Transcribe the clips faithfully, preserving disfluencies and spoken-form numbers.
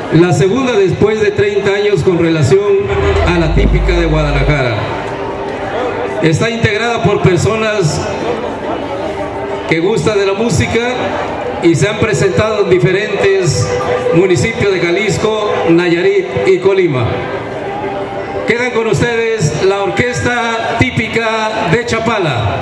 la segunda después de treinta años con relación a la típica de Guadalajara. Está integrada por personas que gustan de la música y se han presentado en diferentes municipios de Jalisco, Nayarit y Colima. Quedan con ustedes la orquesta típica de Chapala.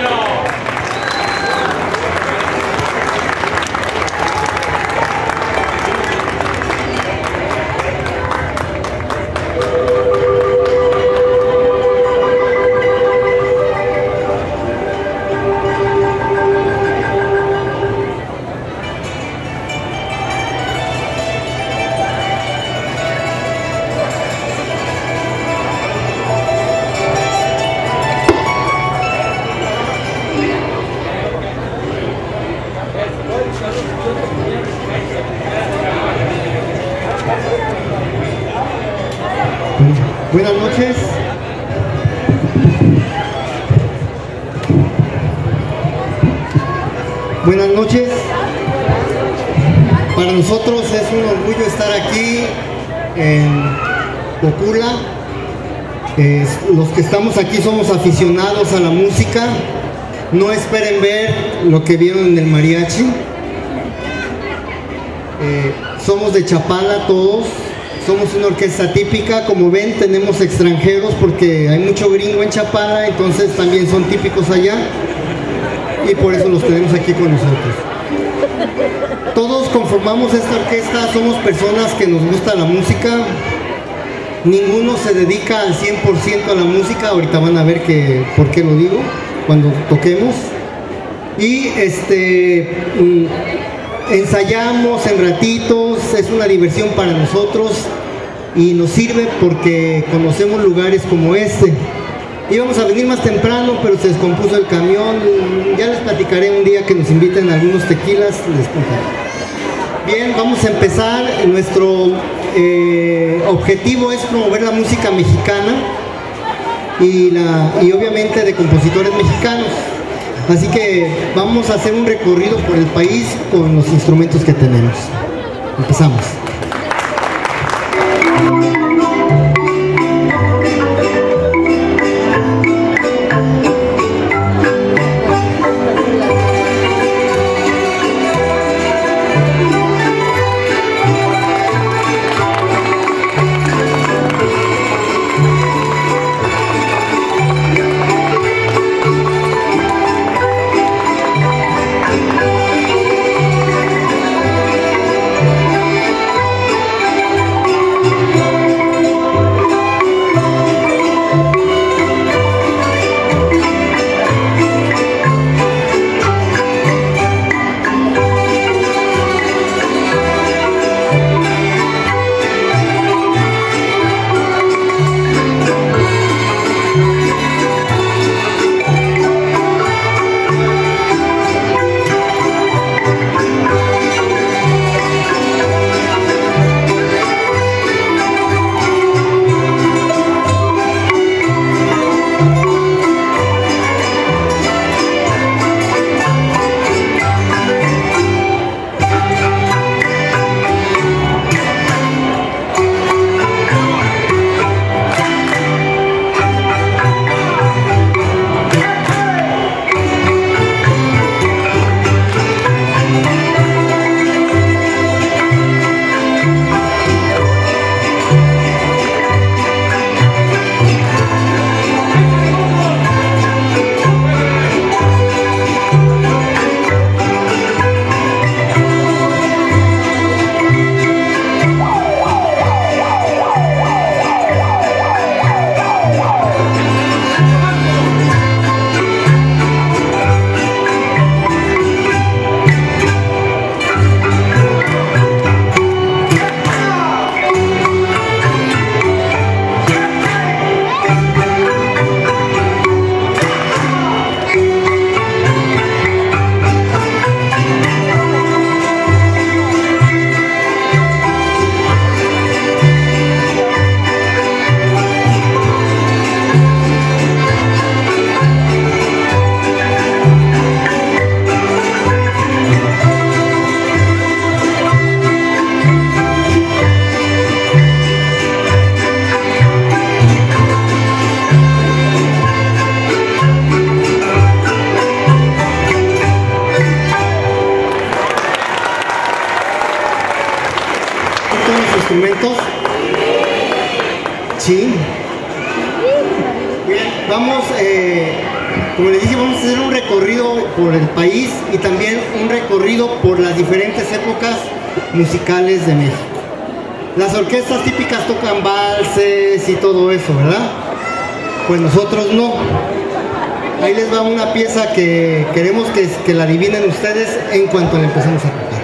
Buenas noches. Buenas noches. Para nosotros es un orgullo estar aquí en Cocula. Eh, los que estamos aquí somos aficionados a la música. No esperen ver lo que vieron en el mariachi. Eh, somos de Chapala todos. Somos una orquesta típica, como ven tenemos extranjeros porque hay mucho gringo en Chapala, entonces también son típicos allá y por eso los tenemos aquí con nosotros. Todos conformamos esta orquesta, somos personas que nos gusta la música, ninguno se dedica al cien por ciento a la música, ahorita van a ver que, por qué lo digo cuando toquemos, y este... ensayamos en ratitos, es una diversión para nosotros y nos sirve porque conocemos lugares como este. Íbamos a venir más temprano, pero se descompuso el camión. Ya les platicaré un día que nos inviten a algunos tequilas, les contaré. Bien, vamos a empezar. Nuestro eh, objetivo es promover la música mexicana y, la, y obviamente de compositores mexicanos. Así que vamos a hacer un recorrido por el país con los instrumentos que tenemos. Empezamos. eh, como les dije, vamos a hacer un recorrido por el país y también un recorrido por las diferentes épocas musicales de México. Las orquestas típicas tocan valses y todo eso, ¿verdad? Pues nosotros no. Ahí les va una pieza que queremos que, que la adivinen ustedes en cuanto la empecemos a tocar.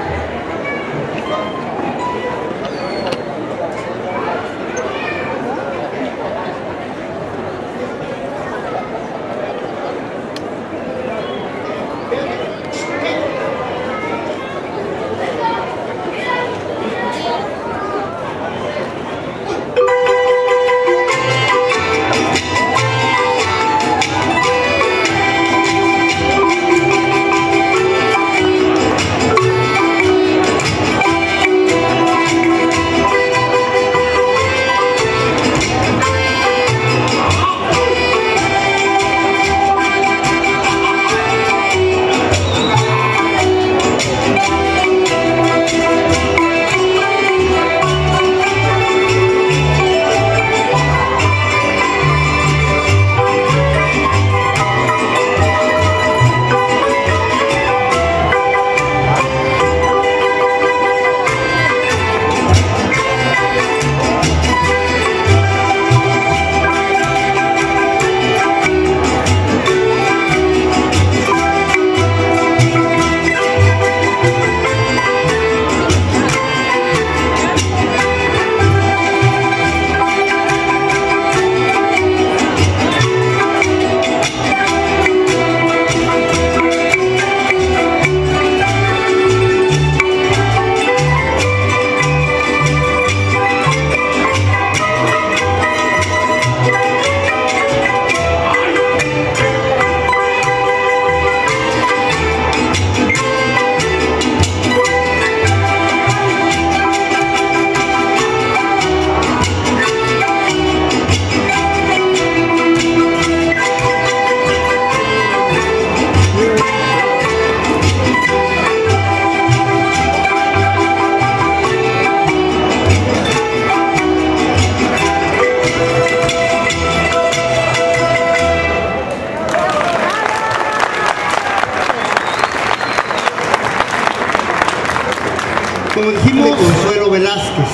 Como dijimos, Consuelo Velázquez.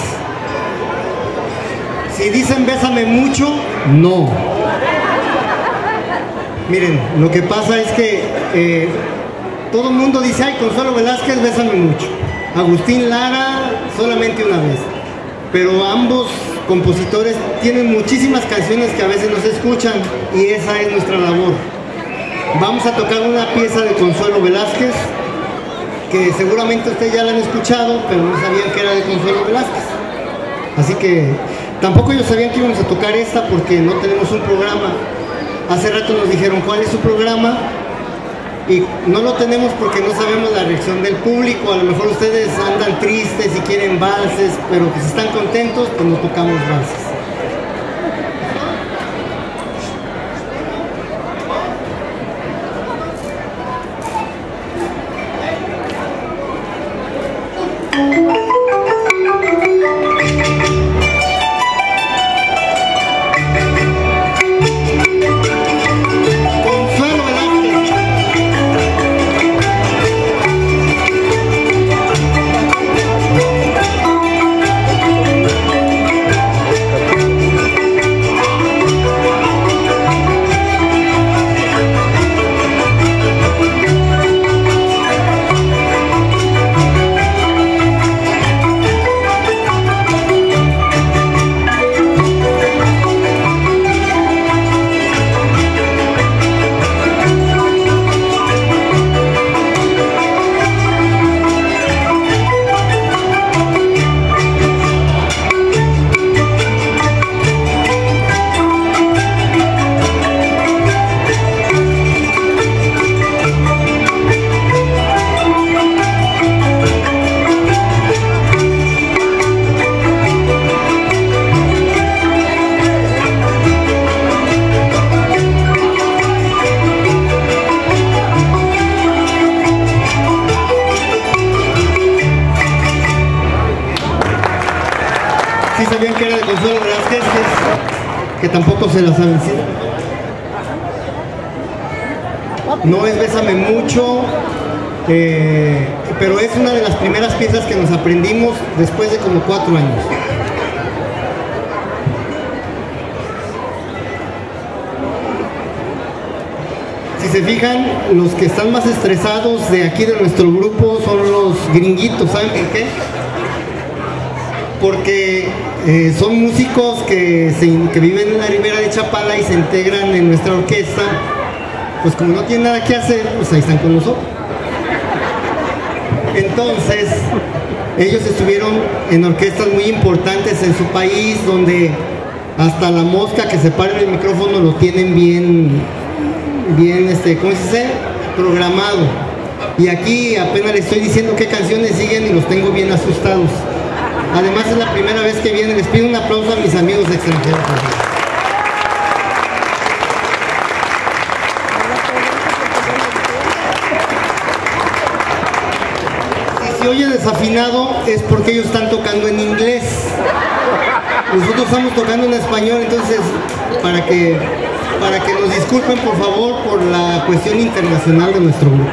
Si dicen bésame mucho, no. Miren, lo que pasa es que eh, todo el mundo dice, ay, Consuelo Velázquez, bésame mucho. Agustín Lara, solamente una vez. Pero ambos compositores tienen muchísimas canciones que a veces no se escuchan y esa es nuestra labor. Vamos a tocar una pieza de Consuelo Velázquez que seguramente ustedes ya la han escuchado, pero no sabían que era de Consuelo Velázquez. Así que tampoco ellos sabían que íbamos a tocar esta porque no tenemos un programa. Hace rato nos dijeron cuál es su programa y no lo tenemos porque no sabemos la reacción del público. A lo mejor ustedes andan tristes y quieren valses, pero si están contentos, pues no tocamos valses. ¿Sí sabían que era de Consuelo Velázquez? Que tampoco se la saben, ¿sí? no es Bésame Mucho, eh, pero es una de las primeras piezas que nos aprendimos después de como cuatro años. Si se fijan, los que están más estresados de aquí de nuestro grupo son los gringuitos, ¿saben por qué? Porque eh, son músicos que, se, que viven en la ribera de Chapala y se integran en nuestra orquesta. Pues como no tienen nada que hacer, pues ahí están con nosotros. Entonces, ellos estuvieron en orquestas muy importantes en su país, donde hasta la mosca que se para en el micrófono lo tienen bien, bien, este, ¿cómo se dice? Programado. Y aquí apenas les estoy diciendo qué canciones siguen y los tengo bien asustados. Además es la primera vez que vienen. Les pido un aplauso a mis amigos extranjeros. Si se oye desafinado es porque ellos están tocando en inglés. Nosotros estamos tocando en español, entonces para que, para que nos disculpen por favor por la cuestión internacional de nuestro grupo.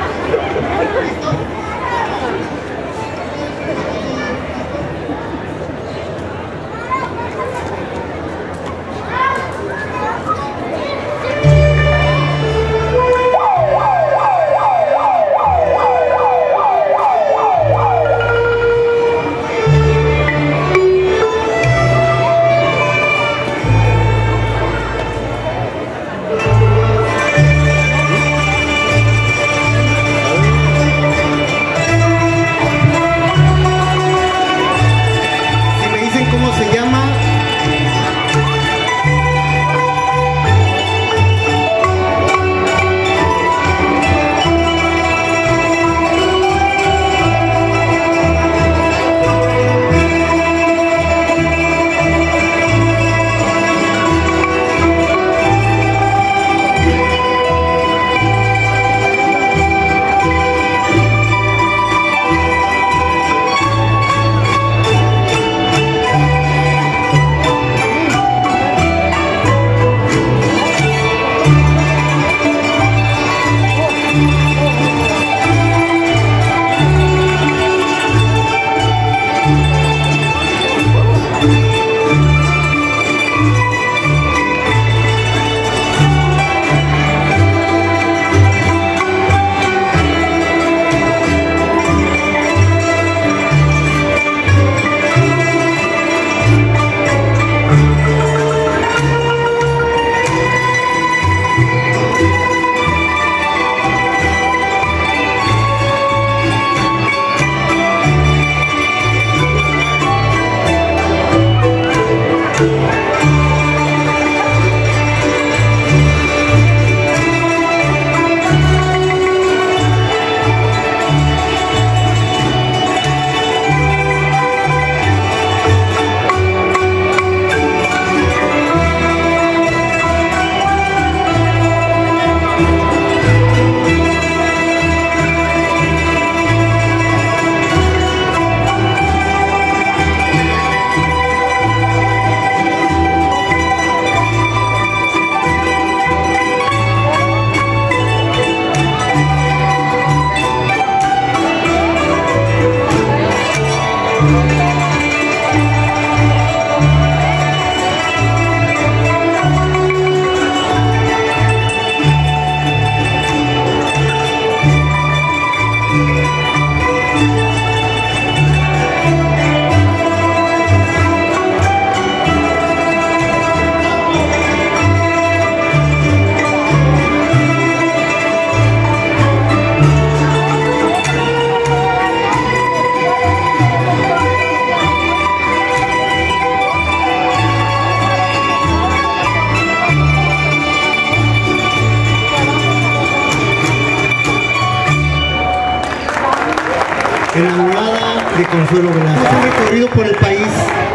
Enamorada de Consuelo Velasco. Un recorrido por el país.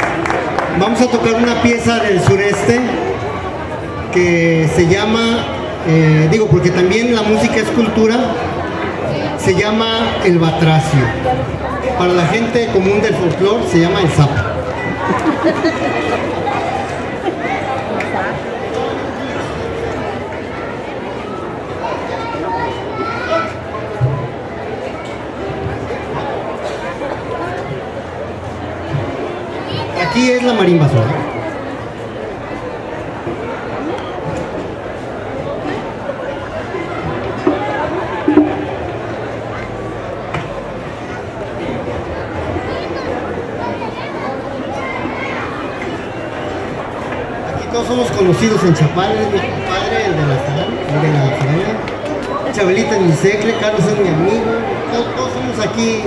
Vamos a tocar una pieza del sureste que se llama, eh, digo porque también la música es cultura, se llama el batracio. Para la gente común del folclore se llama el sapo. Aquí es la marimba sola. Aquí todos somos conocidos en Chapala, es mi compadre, el de la jarana, el de la jarana. Chabelita es mi secre, Carlos es mi amigo, todos, todos somos aquí.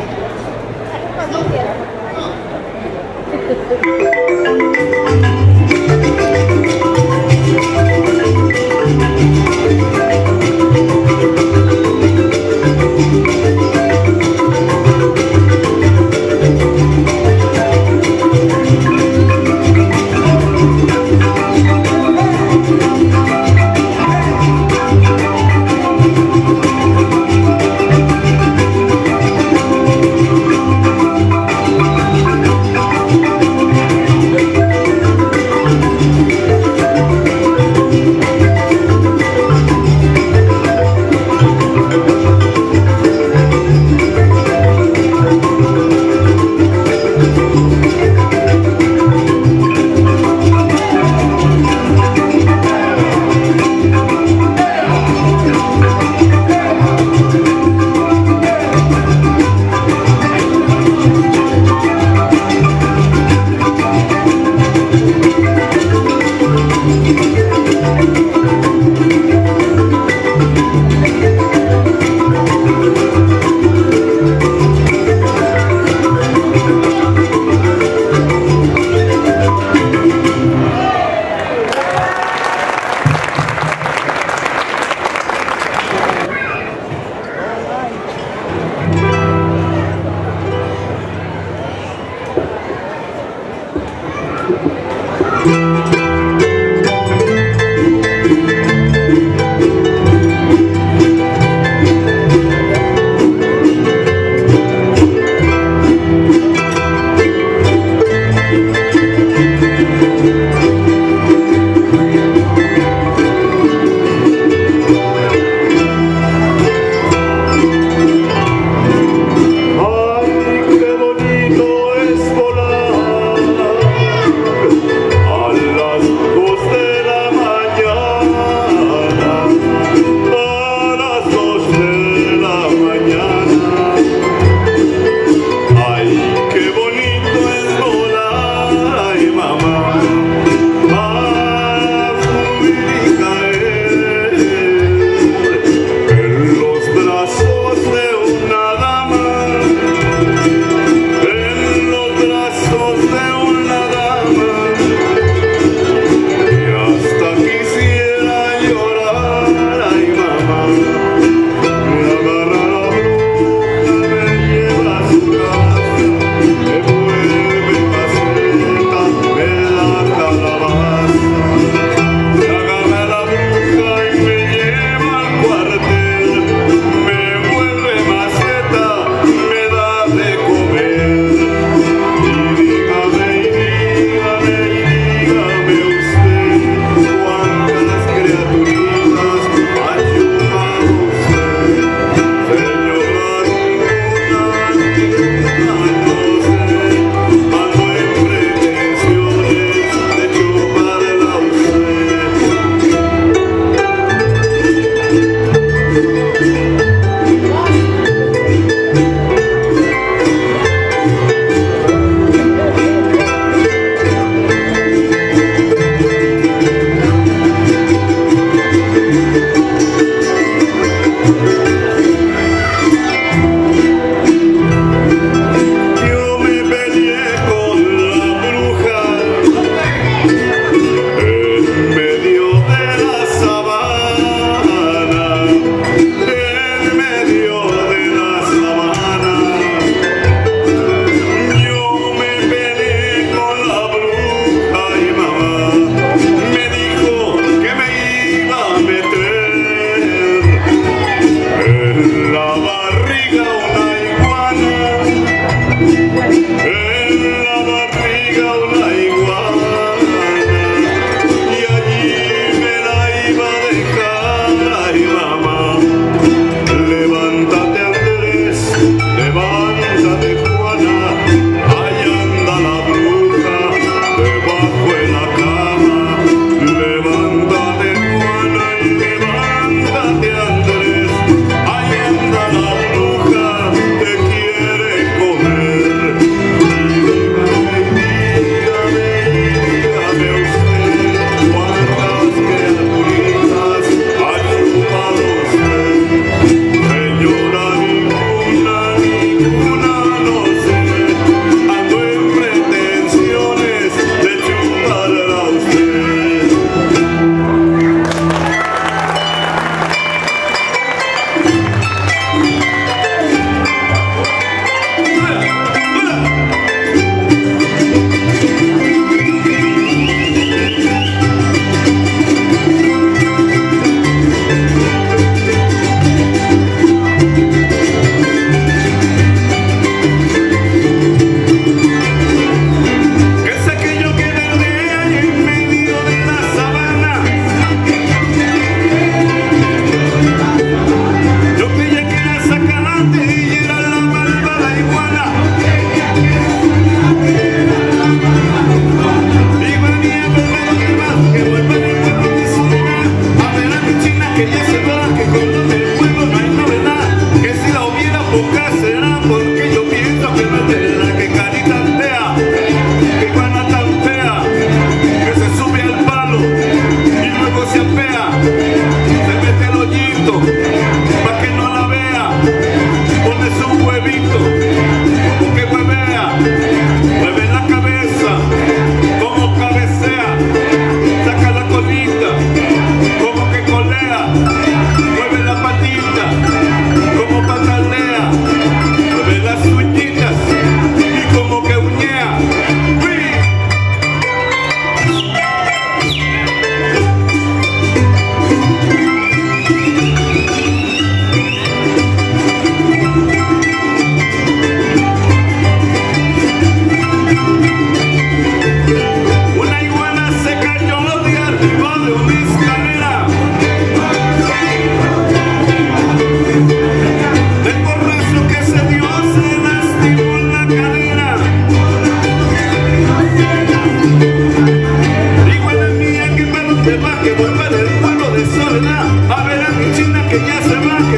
En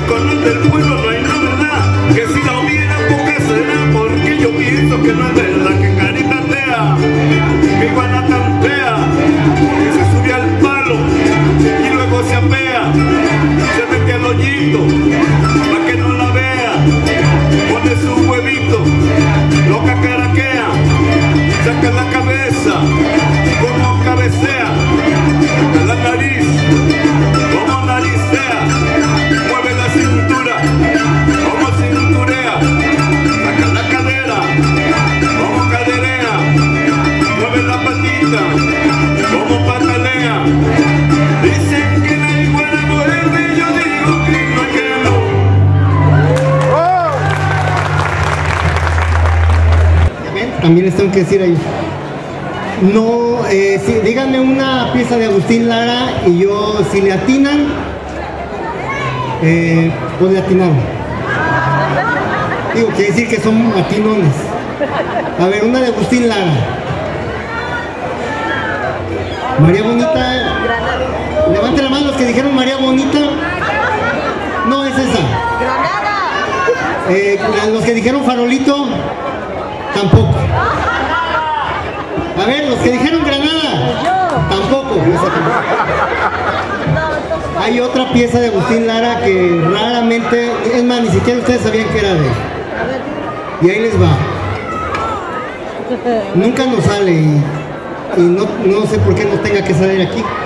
con los del pueblo no hay novedad, que si la hubiera poca será, porque yo pienso que no es verdad, que carita tea, que iguana tan fea, que se sube al palo y luego se apea, se mete al hoyito pa' que no la vea, pone su huevito, lo cacaraquea, saca la cabeza como cabecea, saca la nariz como naricea, mueve la cintura como cinturea, saca la cadera como caderea, mueve la patita como patalea. Dicen que la iguana muerde, yo digo que no, que no. También les tengo que decir ahí. No, eh, sí, díganme una pieza de Agustín Lara y yo, si le atinan, eh, pues le atinaron. Digo, quiere decir que son atinones. A ver, una de Agustín Lara. María Bonita. Levanten la mano los que dijeron María Bonita. No, es esa. Eh, los que dijeron Farolito, tampoco. A ver, los que dijeron Granada, tampoco. Hay otra pieza de Agustín Lara que raramente, es más, ni siquiera ustedes sabían que era de él. Y ahí les va. Nunca nos sale y, y no, no sé por qué nos tenga que salir aquí.